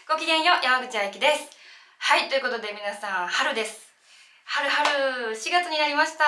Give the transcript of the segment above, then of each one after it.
ごきげんよう、山口あゆきです。はい、ということで皆さん、春です。春、4月になりました。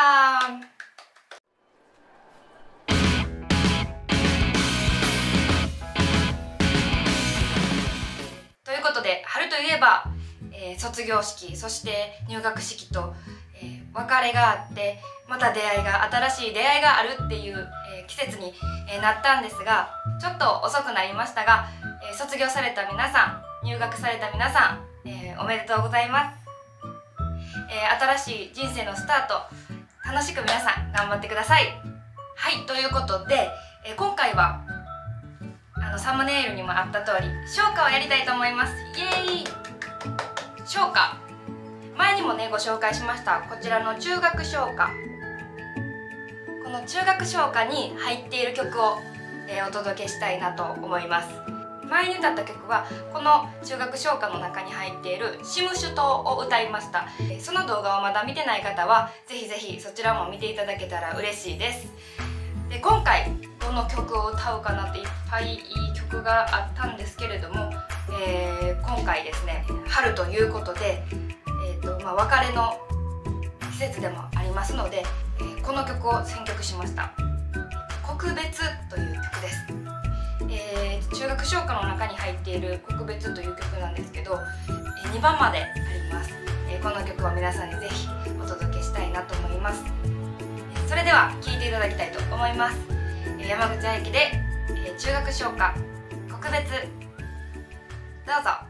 ということで、春といえば、卒業式、そして入学式と、別れがあって、また出会いが、新しい出会いがあるっていう、季節に、なったんですが、ちょっと遅くなりましたが、卒業された皆さん、入学された皆さん、おめでとうございます。新しい人生のスタート、楽しく皆さん頑張ってください。はい、ということで、今回はサムネイルにもあった通り唱歌をやりたいと思います。イエーイ。唱歌、前にもねご紹介しましたこちらの中学唱歌。この中学唱歌に入っている曲を、お届けしたいなと思います。前に歌った曲はこの中学唱歌の中に入っているシムシュ島を歌いました。その動画をまだ見てない方はぜひぜひそちらも見ていただけたら嬉しいです。で、今回どの曲を歌うかなっていっぱいいい曲があったんですけれども、今回ですね、春ということで、別れの季節でもありますので、この曲を選曲しました。告別という曲です。中学唱歌の中に入っている告別という曲なんですけど、2番まであります。この曲を皆さんにぜひお届けしたいなと思います。それでは聴いていただきたいと思います。山口あゆきで中学唱歌告別、どうぞ。